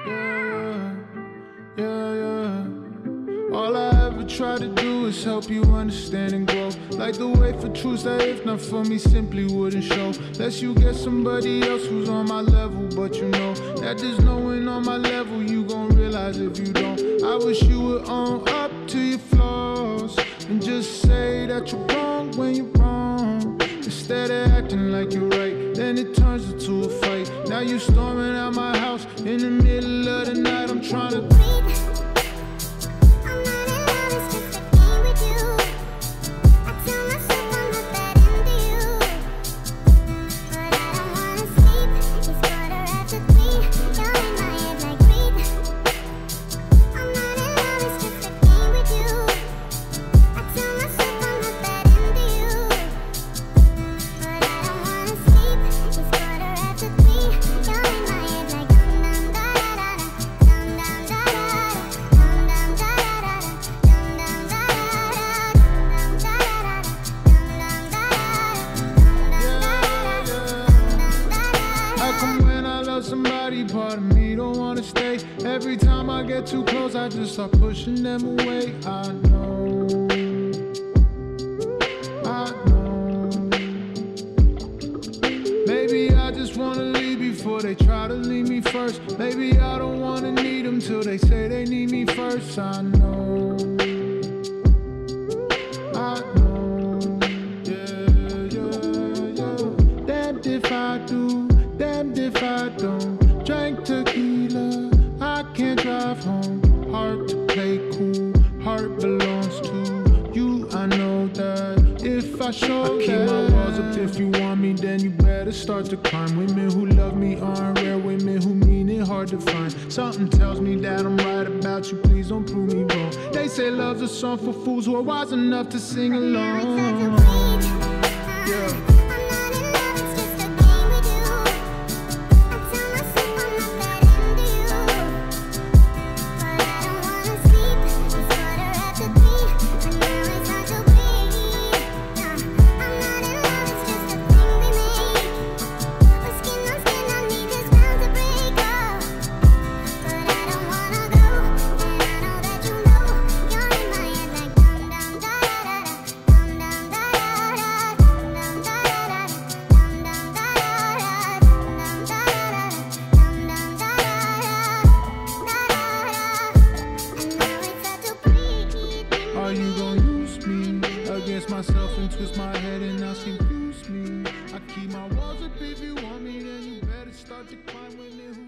All I ever try to do is help you understand and grow. Like the way for truths that if not for me simply wouldn't show. Lest you get somebody else who's on my level, but you know that there's no one on my level. You gon' realize if you don't. I wish you would own up to your flaws and just say that you're wrong when you're wrong. Instead of acting like you're right, then it turns into a fight. Now you storming out my house in the middle of the night. I'm trying to somebody, part of me don't wanna stay. Every time I get too close, I just start pushing them away. I know. Maybe I just wanna leave before they try to leave me first. Maybe I don't wanna need them till they say they need me first. I know. Damned if I do, damned if I don't. Drank tequila, I can't drive home. Heart to play cool, heart belongs to you. I know that if I show I keep my walls up. If you want me, then you better start to climb. Women who love me aren't rare, women who mean it hard to find. Something tells me that I'm right about you, please don't prove me wrong. They say love's a song for fools who are wise enough to sing along. Yeah. Are you gonna use me against myself and twist my head and now confuse me? I keep my walls up. If you want me, then you better start to climb. Women who